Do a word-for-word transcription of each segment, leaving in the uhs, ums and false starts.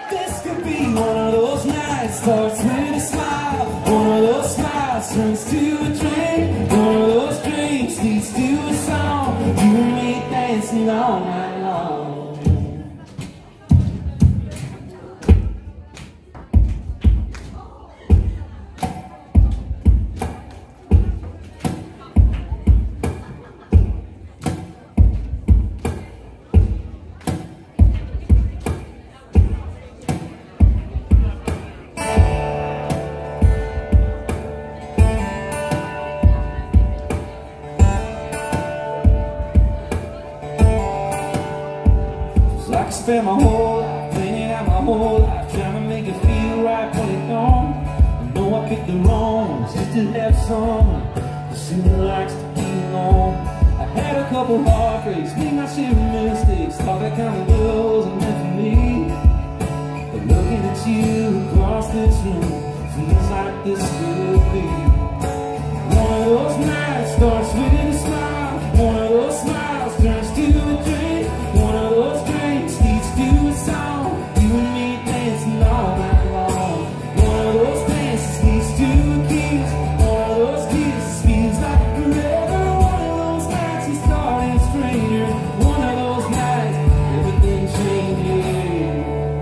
This could be one of those nights, starts with a smile. One of those smiles turns to a drink. One of those drinks leads to a song. You and me dancing all night long. I spent my whole life playing out my whole life trying to make it feel right when it don't. I know I picked the wrong ones just to have someone who still likes to be alone. I had a couple heartbreaks, made my share of mistakes, thought that kind of love wasn't meant for me. But looking at you across this room feels like this could be one of those nights, starts with a smile. One of those smiles turns to a drink. One of those drinks leads to a song. You and me dancing all night long. One of those dances leads to a kiss. One of those kisses feels like forever. One of those nights we started strangers. One of those nights everything changes.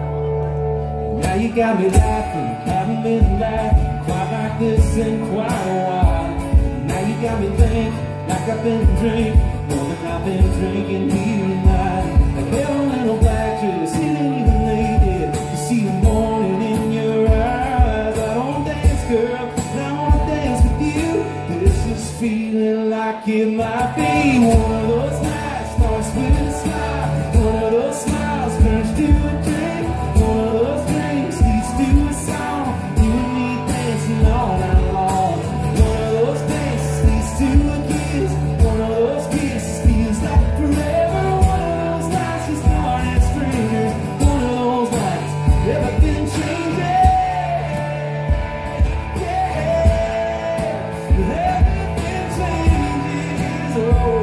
Now you got me laughing, haven't been laughing quite like this in quite a while. Now you got me thinking like I've been drinking more than I've been drinking here tonight. Like hell in a black dress, it ain't even late yet. You see the morning in your eyes. I don't dance, girl, but I wanna dance with you. This is feeling like it might be one of those nights, starts with a smile. One of those smiles turns to a drink. One of those drinks leads to a song. You and me dancing all night long. One of those dances leads to a kiss. One of those kisses feels like forever. One of those nights we started strangers. One of those nights everything changes. Yeah, everything changes. Oh.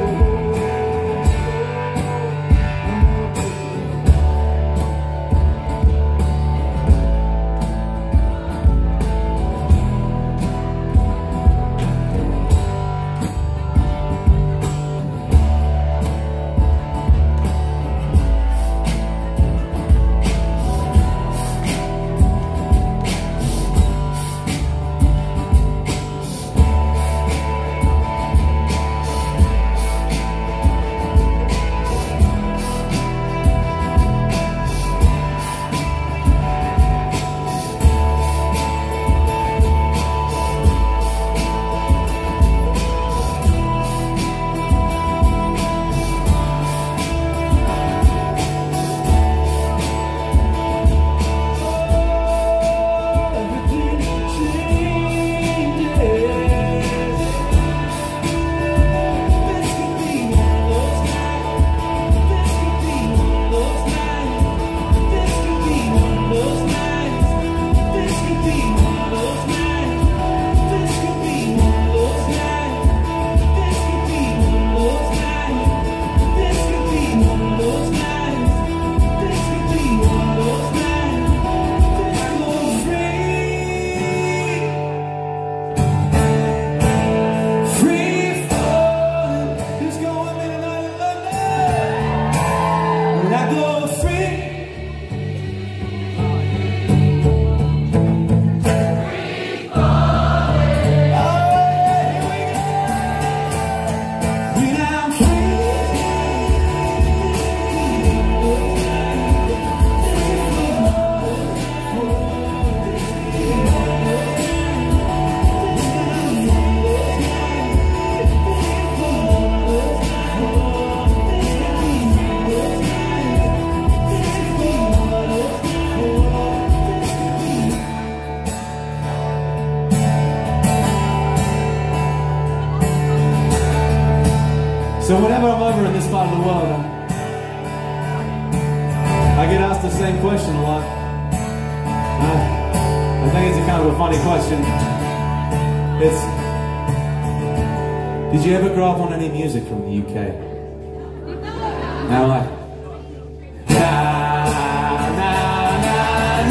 So whenever I'm over in this part of the world, I get asked the same question a lot. Uh, I think it's a kind of a funny question. It's, did you ever grow up on any music from the U K? Now like, na na na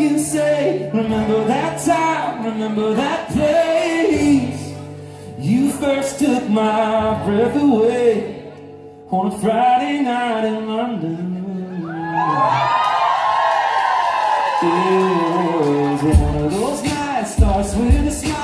you say, remember that time, remember that place. You first took my breath away on a Friday night in London. It was one of those nights, starts with a smile.